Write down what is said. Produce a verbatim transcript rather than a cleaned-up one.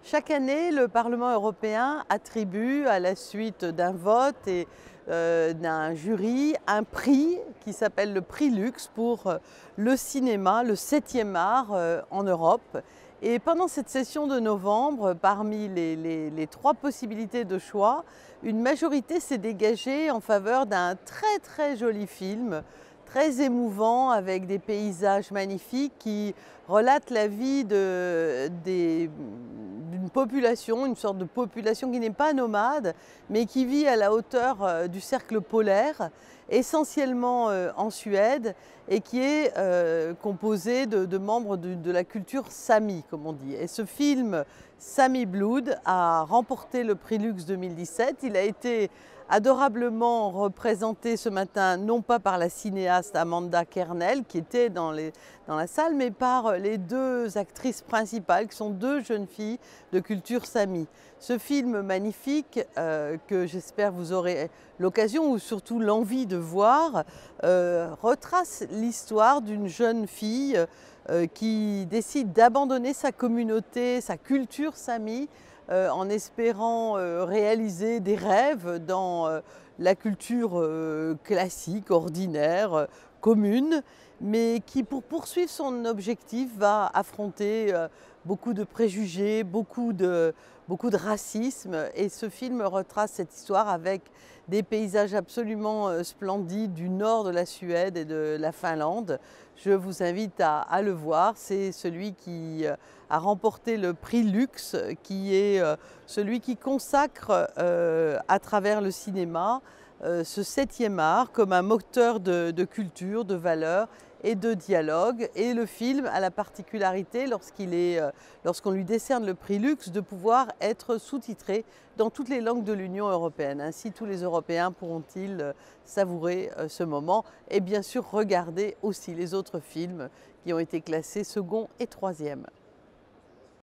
Chaque année, le Parlement européen attribue, à la suite d'un vote et euh, d'un jury, un prix qui s'appelle le prix Lux pour euh, le cinéma, le septième art euh, en Europe. Et pendant cette session de novembre, parmi les, les- les trois possibilités de choix, une majorité s'est dégagée en faveur d'un très très joli film, très émouvant, avec des paysages magnifiques qui relatent la vie de- des- d'une population, une sorte de population qui n'est pas nomade, mais qui vit à la hauteur euh, du cercle polaire, essentiellement euh, en Suède, et qui est euh, composée de, de membres de, de la culture Sami, comme on dit. Et ce film, Sami Blood, a remporté le prix Lux deux mille dix-sept. Il a été adorablement représenté ce matin, non pas par la cinéaste Amanda Kernel, qui était dans, les, dans la salle, mais par les deux actrices principales, qui sont deux jeunes filles de culture Sami. Ce film magnifique, euh, que j'espère vous aurez l'occasion ou surtout l'envie de voir, euh, retrace l'histoire d'une jeune fille euh, qui décide d'abandonner sa communauté, sa culture Sami, euh, en espérant euh, réaliser des rêves dans euh, la culture euh, classique, ordinaire, euh, commune, mais qui, pour poursuivre son objectif, va affronter euh, beaucoup de préjugés, beaucoup de, beaucoup de racisme. Et ce film retrace cette histoire avec des paysages absolument euh, splendides du nord de la Suède et de la Finlande. Je vous invite à, à le voir. C'est celui qui euh, a remporté le prix Lux, qui est euh, celui qui consacre euh, à travers le cinéma euh, ce septième art comme un moteur de, de culture, de valeurs et de dialogue. Et le film a la particularité, lorsqu'il est, euh, lorsqu'on lui décerne le prix Lux, de pouvoir être sous-titré dans toutes les langues de l'Union européenne. Ainsi, tous les Européens pourront-ils euh, savourer euh, ce moment et bien sûr regarder aussi les autres films qui ont été classés second et troisième.